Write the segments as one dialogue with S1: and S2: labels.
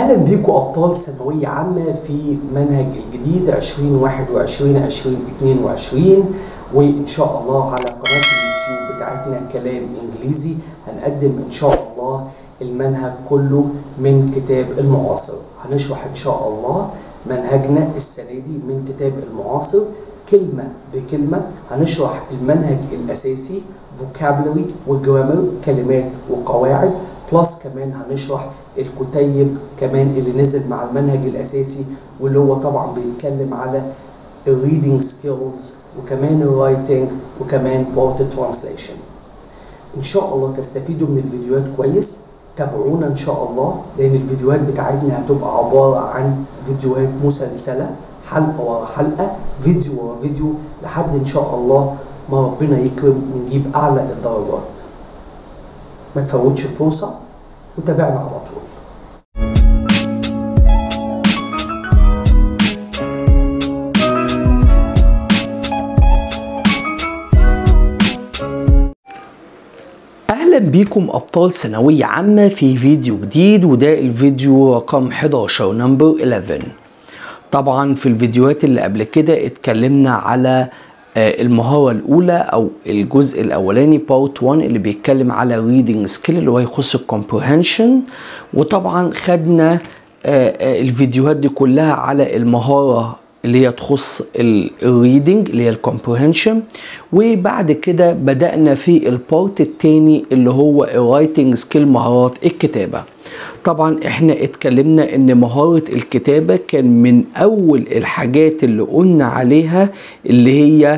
S1: اهلا بيكم ابطال ثانويه عامه في منهج الجديد 2021-2022 وان شاء الله على قناه اليوتيوب بتاعتنا كلام انجليزي هنقدم ان شاء الله المنهج كله من كتاب المعاصر. هنشرح ان شاء الله منهجنا السنه دي من كتاب المعاصر كلمه بكلمه. هنشرح المنهج الاساسي vocabulary وجرامر كلمات وقواعد بلس كمان هنشرح الكتيب كمان اللي نزل مع المنهج الاساسي واللي هو طبعا بيتكلم على الريدنج سكيلز وكمان الرايتنج وكمان بورتريت ترانسليشن. ان شاء الله تستفيدوا من الفيديوهات كويس، تابعونا ان شاء الله لان الفيديوهات بتاعتنا هتبقى عباره عن فيديوهات مسلسله حلقه ورا حلقه فيديو ورا فيديو لحد ان شاء الله ما ربنا يكرم ونجيب اعلى الدرجات. ما تفوتش الفرصه وتابعنا على طول. اهلا بيكم ابطال ثانويه عامه في فيديو جديد، وده الفيديو رقم 11 نمبر 11. طبعا في الفيديوهات اللي قبل كده اتكلمنا على المهارة الأولى أو الجزء الأولاني بارت 1 اللي بيتكلم على reading skill اللي هو يخص الكومبريهنشن، وطبعا خدنا الفيديوهات دي كلها على المهارة اللي هي تخص الريدنج اللي هي الكومبريهنشن، وبعد كده بدأنا في البارت التاني اللي هو الرايتنج سكيل مهارات الكتابة. طبعا احنا اتكلمنا ان مهارة الكتابة كان من اول الحاجات اللي قلنا عليها اللي هي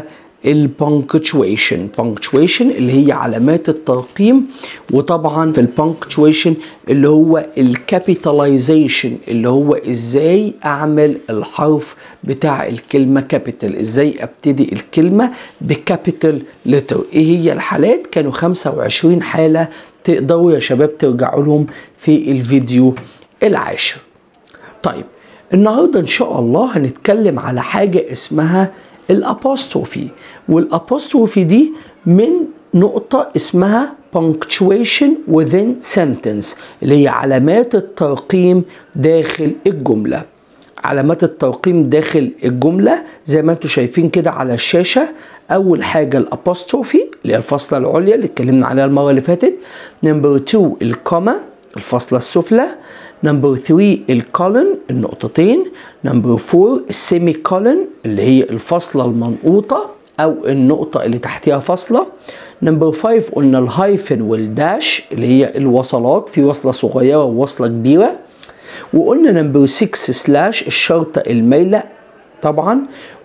S1: البانكتويشن اللي هي علامات الترقيم، وطبعا في البانكتويشن اللي هو الكابيتاليزيشن اللي هو ازاي اعمل الحرف بتاع الكلمة كابيتال، ازاي ابتدي الكلمة بكابيتال لتر. ايه هي الحالات؟ كانوا 25 حالة تقدروا يا شباب ترجعوا لهم في الفيديو العاشر. طيب النهارده ان شاء الله هنتكلم على حاجة اسمها الابوستروفي، والابوستروفي دي من نقطة اسمها punctuation within sentence اللي هي علامات الترقيم داخل الجملة. علامات الترقيم داخل الجملة زي ما انتم شايفين كده على الشاشة. اول حاجة الابوستروفي اللي هي الفاصلة العليا اللي اتكلمنا عليها المرة اللي فاتت. نمبر 2 الكوما الفاصلة السفلى. نمبر 3 الكولن النقطتين. نمبر 4 السيمي كولن اللي هي الفاصلة المنقوطة او النقطة اللي تحتها فاصلة. نمبر 5 قلنا الهايفن والداش اللي هي الوصلات، في وصلة صغيرة ووصلة كبيرة. وقلنا نمبر 6 سلاش الشرطة المايلة طبعا،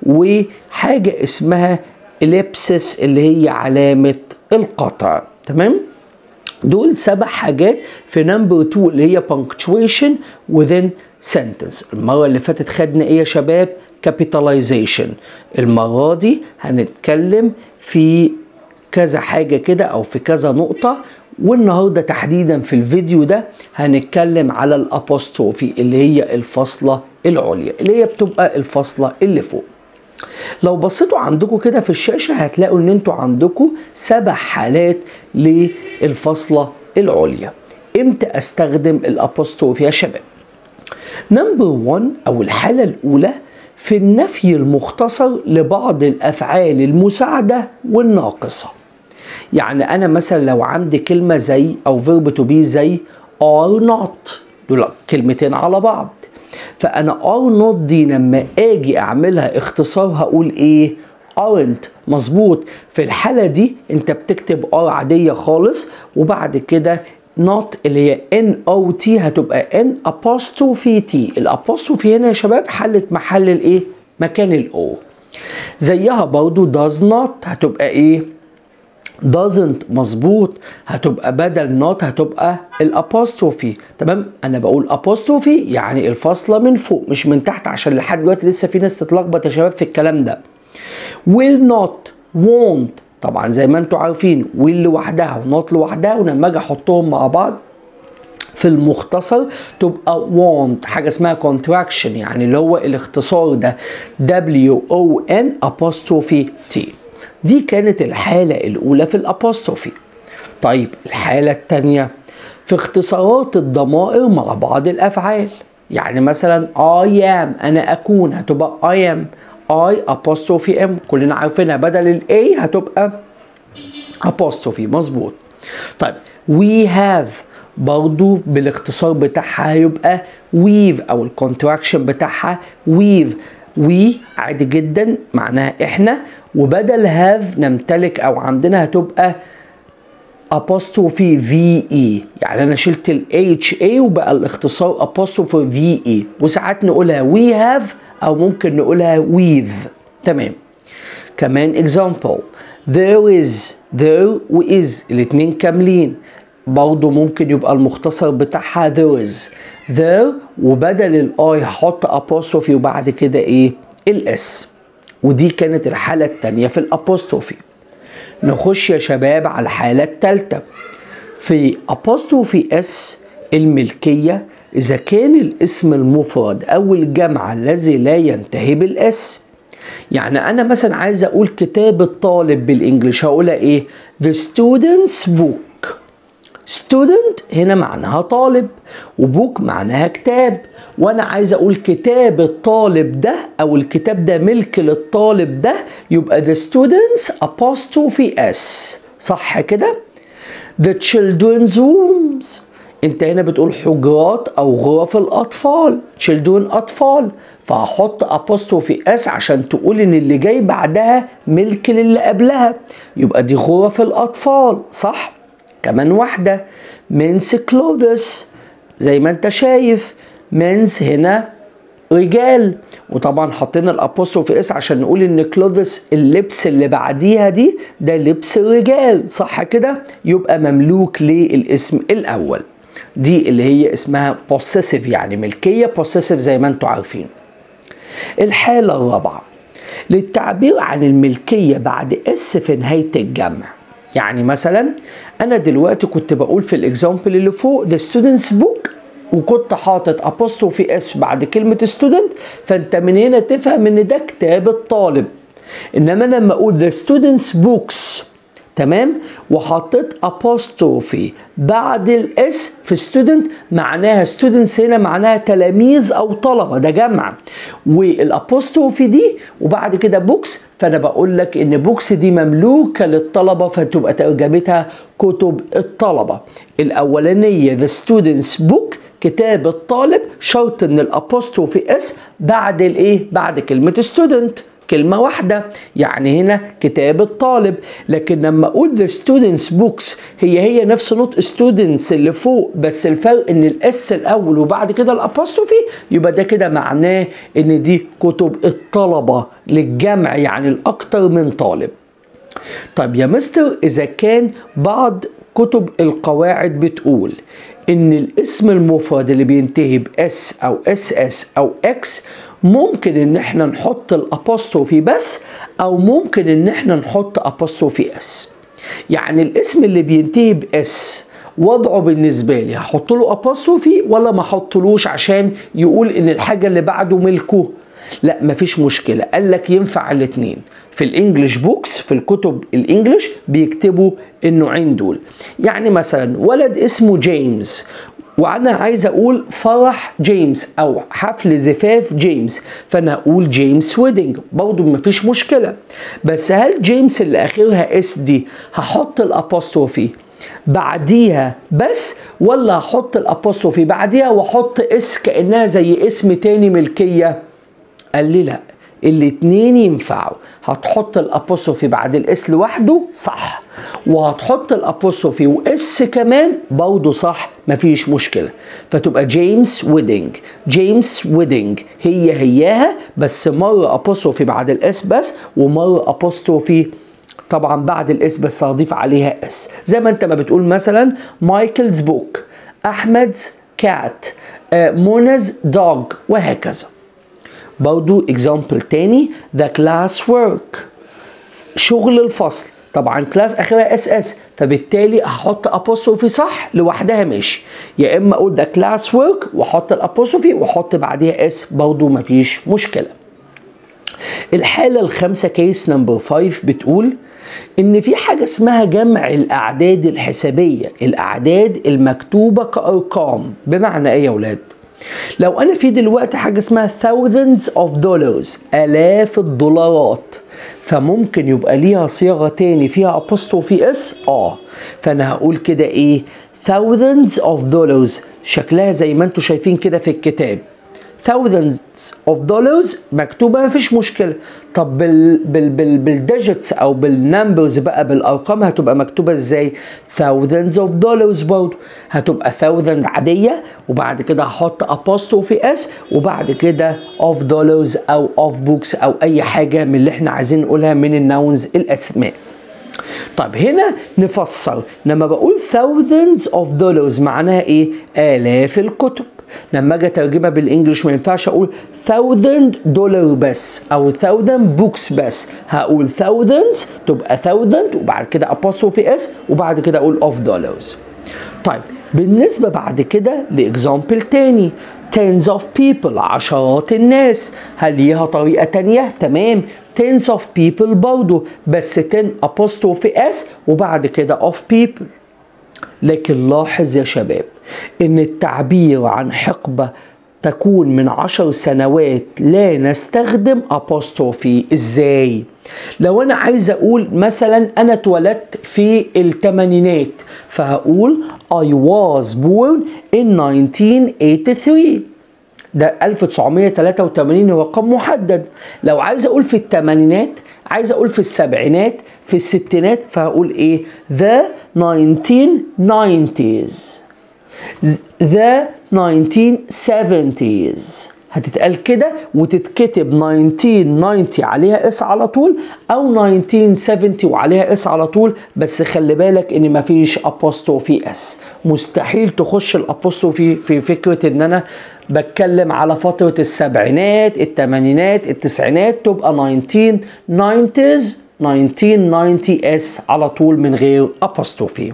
S1: وحاجة اسمها إليبسس اللي هي علامة القطع. تمام؟ دول 7 حاجات في نمبر 2 اللي هي punctuation within sentence. المرة اللي فاتت خدنا ايه يا شباب؟ capitalization. المرة دي هنتكلم في كذا حاجة كده او في كذا نقطة، والنهاردة تحديدا في الفيديو ده هنتكلم على الابوستروفي اللي هي الفاصلة العليا اللي هي بتبقى الفاصلة اللي فوق. لو بصيتوا عندكم كده في الشاشة هتلاقوا ان انتوا عندكم 7 حالات للفاصلة العليا. امتى استخدم الابوستروفي يا شباب؟ نمبر 1 او الحالة الاولى في النفي المختصر لبعض الافعال المساعدة والناقصة. يعني انا مثلا لو عندي كلمة زي او فيرب تو بي زي are not، دول كلمتين على بعض، فانا are not دي لما اجي اعملها اختصار هقول ايه؟ aren't. مظبوط. في الحالة دي انت بتكتب are عادية خالص وبعد كده not اللي هي not هتبقى n apostrophe t. الابوستروفي هنا يا شباب حلت محل الايه؟ مكان الاو. زيها برضو does not هتبقى ايه؟ doesn't. مظبوط. هتبقى بدل not هتبقى الابوستروفي. تمام؟ انا بقول apostrophe يعني الفاصله من فوق مش من تحت، عشان لحد دلوقتي لسه في ناس تتلخبط يا شباب في الكلام ده. will not won't طبعا زي ما انتم عارفين will لوحدها ونوت لوحدها، ولما اجي احطهم مع بعض في المختصر تبقى want. حاجه اسمها contraction يعني اللي هو الاختصار ده WON apostrophe T. دي كانت الحالة الأولى في الأبوستروفي. طيب الحالة الثانية في اختصارات الضمائر مع بعض الأفعال. يعني مثلا I am أنا أكون هتبقى I am I apostrophe M كلنا عارفينها بدل ال A هتبقى apostrophe مظبوط. طيب we have برضو بالاختصار بتاعها هيبقى we've أو الكونتراكشن بتاعها we've we عادي جدا معناها احنا وبدل have نمتلك أو عندنا هتبقى apostrophe VE يعني أنا شلت ال HA وبقى الاختصار apostrophe VE وساعات نقولها we have أو ممكن نقولها we've. تمام. كمان example there is there و is الاتنين كاملين برضو ممكن يبقى المختصر بتاعها there is there وبدل الاي هحط apostrophe وبعد كده ايه الاس ودي كانت الحالة التانية في الابوستروفي. نخش يا شباب على الحالة التالتة في apostrophe اس الملكية إذا كان الاسم المفرد أو الجمع الذي لا ينتهي بالاس. يعني أنا مثلا عايز أقول كتاب الطالب بالإنجليش هقولها إيه؟ The student's book. student هنا معناها طالب وبوك معناها كتاب وأنا عايز أقول كتاب الطالب ده أو الكتاب ده ملك للطالب ده يبقى the student's apostrophe s صح كده؟ The children's rooms انت هنا بتقول حجرات او غرف الاطفال children اطفال فهحط apostrophe s عشان تقول ان اللي جاي بعدها ملك للي قبلها يبقى دي غرف الاطفال صح. كمان واحدة men's clothes زي ما انت شايف men's هنا رجال وطبعا حطينا الابوستروفي اس عشان نقول ان كلوذس اللبس اللي بعديها دي ده لبس الرجال صح كده يبقى مملوك للاسم الاول. دي اللي هي اسمها possessive يعني ملكية possessive زي ما انتوا عارفين. الحالة الرابعة للتعبير عن الملكية بعد اس في نهاية الجمع. يعني مثلا انا دلوقتي كنت بقول في الاكزامبل اللي فوق the student's book وكنت حاطط apostrophe s بعد كلمة student فانت من هنا تفهم ان ده كتاب الطالب. انما انا لما اقول the student's books تمام وحطيت apostrophe بعد الاس في student معناها students هنا معناها تلاميذ او طلبة ده جمع والapostrophe دي وبعد كده books فانا بقول لك ان books دي مملوكة للطلبة فتبقى ترجمتها كتب الطلبة. الاولانية the student's book كتاب الطالب شرط ان الابوستروفي اس بعد الايه بعد كلمة student كلمة واحدة يعني هنا كتاب الطالب. لكن لما اقول the students books هي نفس نطق students اللي فوق بس الفرق ان الاس الاول وبعد كده الابوستروفي يبقى ده كده معناه ان دي كتب الطلبة للجمع يعني الاكتر من طالب. طيب يا مستر اذا كان بعض كتب القواعد بتقول ان الاسم المفرد اللي بينتهي باس او اس اس او اكس ممكن ان احنا نحط الابوستروفي بس او ممكن ان احنا نحط ابوستروفي اس. يعني الاسم اللي بينتهي باس وضعه بالنسبه لي هحط له ابوستروفي ولا ما احطلوش عشان يقول ان الحاجه اللي بعده ملكه؟ لا مفيش مشكله قال لك ينفع الاثنين. في الانجليش بوكس في الكتب الانجليش بيكتبوا النوعين دول. يعني مثلا ولد اسمه جيمس وانا عايز اقول فرح جيمس او حفل زفاف جيمس فانا اقول جيمس ويدنج برضه مفيش مشكله. بس هل جيمس اللي اخرها اس دي هحط الابوستروفي بعديها بس ولا هحط الابوستروفي بعديها واحط اس كانها زي اسم تاني ملكيه؟ قال لي لا الاتنين ينفعوا. هتحط الابوستروفي بعد الاس لوحده صح وهتحط الابوستروفي واس كمان برضه صح مفيش مشكله. فتبقى جيمس ويدنج جيمس ويدنج هياها بس مره ابوستروفي بعد الاس بس ومره ابوستروفي طبعا بعد الاس بس هضيف عليها اس زي ما انت ما بتقول مثلا مايكلز بوك احمد's كات منا's دوج وهكذا. برضو example تاني the class work شغل الفصل طبعا كلاس اخرها اس اس فبالتالي هحط apostrophe صح لوحدها ماشي يا اما اقول the class work واحط الابوستروفي واحط بعديها اس برضو مفيش مشكله. الحاله الخامسه كيس نمبر 5 بتقول ان في حاجه اسمها جمع الاعداد الحسابيه الاعداد المكتوبه كارقام. بمعنى ايه يا ولاد؟ لو انا في دلوقتي حاجه اسمها thousands of dollars، الاف الدولارات، فممكن يبقى ليها صياغه تاني فيها apostrophe s. فانا هقول كده ايه؟ thousands of dollars، شكلها زي ما انتم شايفين كده في الكتاب thousands of dollars مكتوبه، مفيش مشكله. طب بالديجيتس او بالنمبرز بقى، بالارقام، هتبقى مكتوبه ازاي؟ thousands of dollars برضه هتبقى 1000 عاديه، وبعد كده هحط apostrophe s، وبعد كده of dollars او of books او اي حاجه من اللي احنا عايزين نقولها من الناونز الاسماء. طب هنا نفسر، لما بقول thousands of dollars معناها ايه؟ آلاف الكتب. لما اجي اترجمها بالانجلش ما ينفعش اقول $1000 بس او 1000 books بس، هقول thousands تبقى 1000 وبعد كده apostrophe s وبعد كده اقول of dollars. طيب بالنسبة بعد كده لإكزامبل تاني، tens of people، عشرات الناس، هل ليها طريقة تانية؟ تمام، tens of people برضه، بس 10 apostrophe s وبعد كده of people. لكن لاحظ يا شباب إن التعبير عن حقبة تكون من 10 سنوات لا نستخدم apostrophe. ازاي؟ لو انا عايز اقول مثلا انا اتولدت في الثمانينات، فهقول I was born in 1983. ده 1983 هو رقم محدد. لو عايز اقول في الثمانينات، عايز اقول في السبعينات، في الستينات، فهقول ايه؟ the 1990s، the 1970s. هتتقال كده وتتكتب 1990 عليها اس على طول، او 1970 وعليها اس على طول، بس خلي بالك ان مفيش apostrophe اس. مستحيل تخش الابوستروفي في فكرة ان انا بتكلم على فترة السبعينات، الثمانينات، التسعينات، تبقى 1990s 1990 اس على طول من غير apostrophe.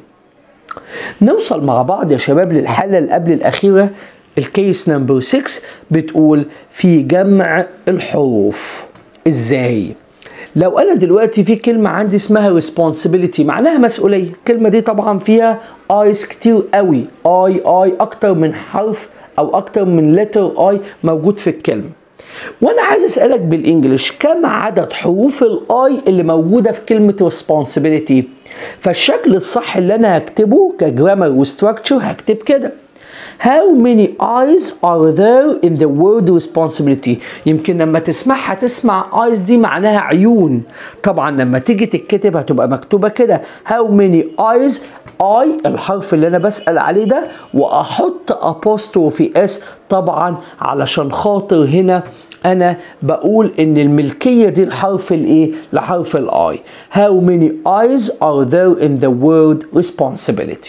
S1: نوصل مع بعض يا شباب للحالة اللي قبل الأخيرة، الكيس نمبر 6، بتقول في جمع الحروف. ازاي؟ لو انا دلوقتي في كلمة عندي اسمها responsibility، معناها مسؤولية. الكلمة دي طبعا فيها ايز كتير قوي، اي اكتر من حرف او اكتر من letter اي موجود في الكلمة. وانا عايز اسألك بالانجلش كم عدد حروف الاي اللي موجودة في كلمة responsibility؟ فالشكل الصح اللي انا هكتبه كجرامر وستراكشر هكتب كده: How many eyes are there in the word responsibility؟ يمكن لما تسمعها تسمع eyes دي معناها عيون، طبعا لما تيجي تتكتب هتبقى مكتوبة كده how many eyes، I الحرف اللي انا بسأل عليه ده، واحط apostrophe s طبعا علشان خاطر هنا انا بقول ان الملكية دي الحرف الايه؟ لحرف الاي. How many eyes are there in the word responsibility؟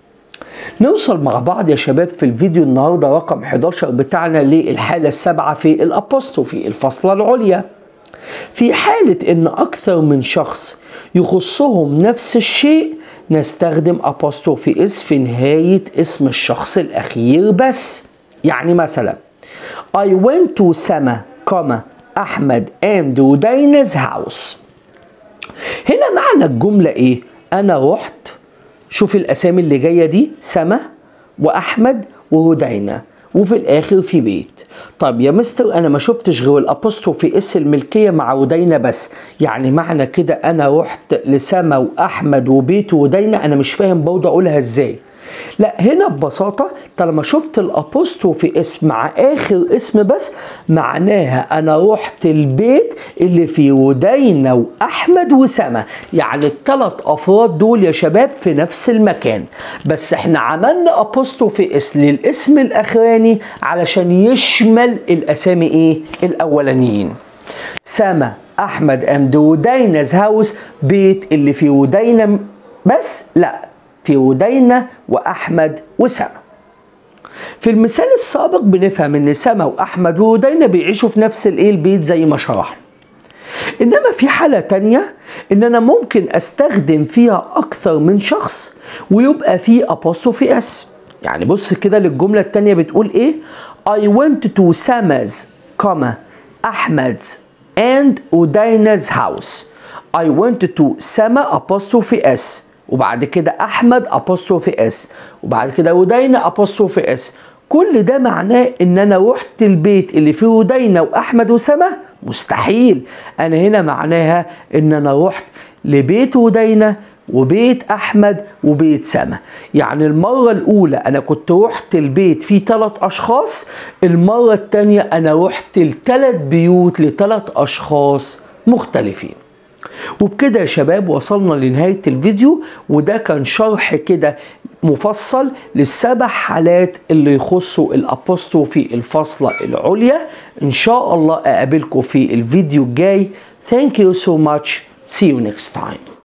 S1: نوصل مع بعض يا شباب في الفيديو النهاردة رقم 11 بتاعنا للحالة السابعة في الابوستروفي، الفصلة العليا. في حالة ان اكثر من شخص يخصهم نفس الشيء نستخدم apostrophe s في نهاية اسم الشخص الاخير بس. يعني مثلا I went to سما احمد and ودينا's house. هنا معنى الجملة ايه؟ انا رحت، شوف الاسامي اللي جايه دي، سما واحمد وهدينا، وفي الاخر في بيت. طب يا مستر انا ما شفتش غير الابوستروفي اس الملكيه مع هدينا بس، يعني معنى كده انا رحت لسما واحمد وبيت وهدينا؟ انا مش فاهم برضه اقولها ازاي. لا هنا ببساطه طالما شفت الابوستروفي اس مع اخر اسم بس، معناها انا رحت البيت اللي فيه هدينا واحمد وسما، يعني الثلاث افراد دول يا شباب في نفس المكان، بس احنا عملنا ابوستروفي اس للاسم الاخراني علشان يشمل الاسامي ايه؟ الاولانيين. سما احمد اند هدينا's هاوس، بيت اللي فيه هدينا بس، لا في هدينا واحمد وسما. في المثال السابق بنفهم ان سما واحمد وهدينا بيعيشوا في نفس البيت زي ما شرحنا. انما في حالة تانية ان انا ممكن استخدم فيها اكثر من شخص ويبقى فيه apostrophe s. يعني بص كده للجملة التانية بتقول ايه؟ I went to Sama's احمد's and هدينا's house. I went to سما apostrophe s، وبعد كده احمد apostrophe s، وبعد كده هدينا apostrophe s، كل ده معناه ان انا رحت البيت اللي فيه دينا واحمد وسما؟ مستحيل. انا هنا معناها ان انا رحت لبيت ودينا وبيت احمد وبيت سما. يعني المرة الاولى انا كنت رحت البيت فيه 3 اشخاص، المرة التانية انا رحت ل3 بيوت ل3 اشخاص مختلفين. وبكده يا شباب وصلنا لنهاية الفيديو، وده كان شرح كده مفصل ل7 حالات اللي يخصوا الأبوستروفي الفاصلة العليا. إن شاء الله أقابلكم في الفيديو الجاي. Thank you so much. See you next time.